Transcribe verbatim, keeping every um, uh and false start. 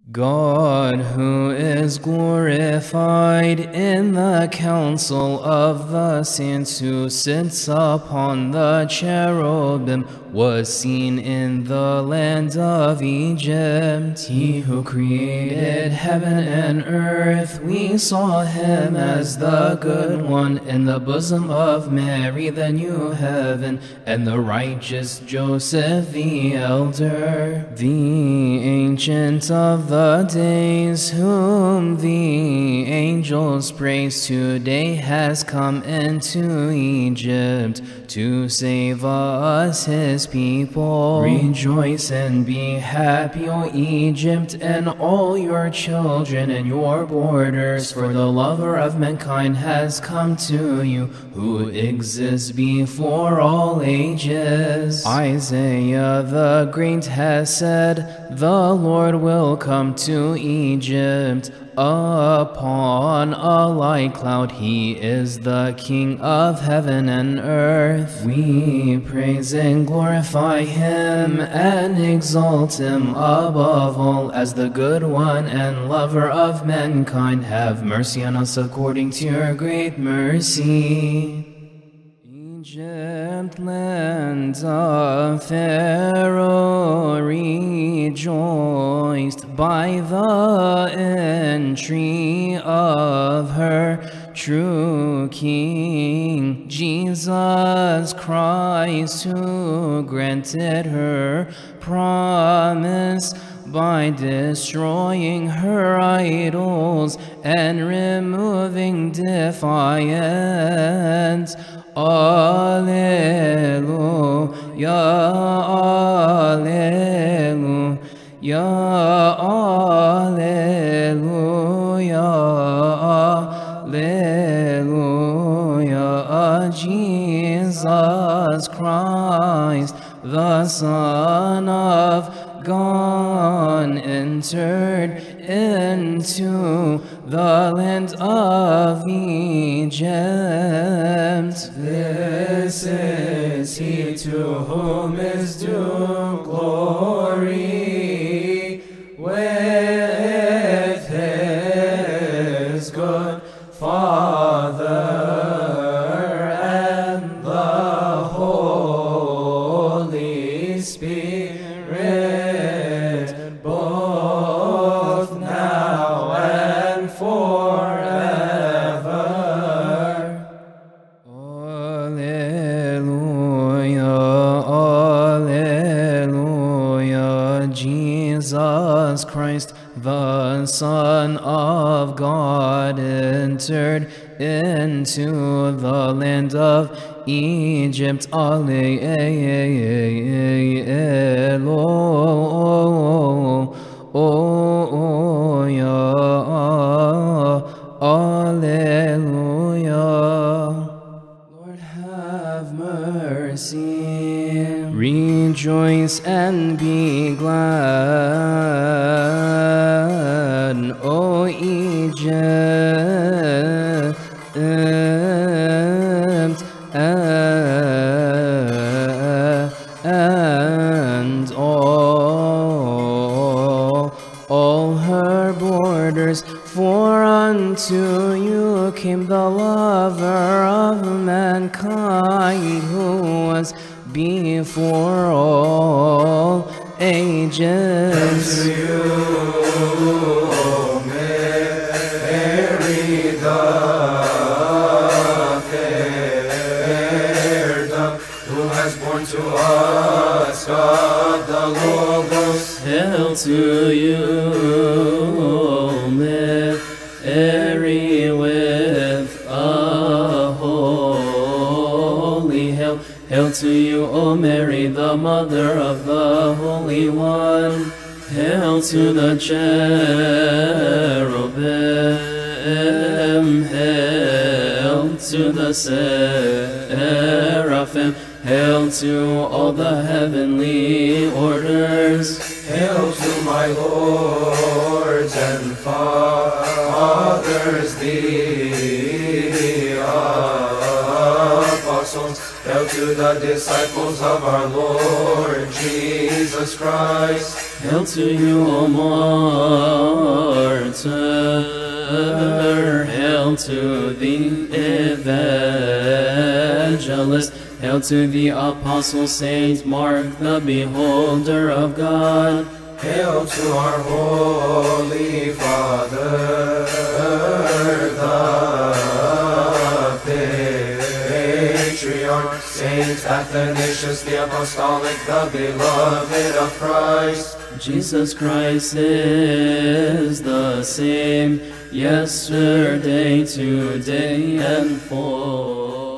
God, who is glorified in the council of the saints, who sits upon the cherubim, was seen in the land of Egypt. He who created heaven and earth, we saw him as the good one in the bosom of Mary, the new heaven, and the righteous Joseph the elder, the ancient of the The days whom the angels praise, today has come into Egypt to save us his people. Rejoice and be happy, O Egypt, and all your children and your borders, for the lover of mankind has come to you, who exists before all ages. Isaiah the great has said, the Lord will come to Egypt upon a light cloud. He is the King of heaven and earth. We praise and glorify him and exalt him above all as the good one and lover of mankind. Have mercy on us according to your great mercy. Egypt, land of Pharaoh, rejoiced by the entry of her true King, Jesus Christ, who granted her promise by destroying her idols and removing defiance. Alleluia, Alleluia, Alleluia, Alleluia. Jesus Christ, the Son of God, entered into the land of Egypt. This is he to whom is due glory with his good Father and the Holy Spirit, both now and forever. Alleluia, Alleluia. Jesus Christ, the Son of God, entered into the land of Egypt. Alleluia. Lord, have mercy. Rejoice and be glad, O Egypt, and all, all her borders, for unto you came the lover of mankind, who was before all ages. To you, O Mary, the fair dove, who has borne to us God the Logos. Hail to you, O Mary, with a holy hail. Hail to you, O Mary, the Mother of the Holy One. Hail to the cherubim, hail to the seraphim, hail to all the heavenly orders. Hail to my lords and fathers, the apostles. Hail to the disciples of our Lord Jesus Christ. Hail to you, O to the evangelist. Hail to the apostle Saint Mark, the beholder of God. Hail to our Holy Father, the Patriarch, Saint Athanasius the Apostolic, the beloved of Christ. Jesus Christ is the same, yesterday, today, and forever.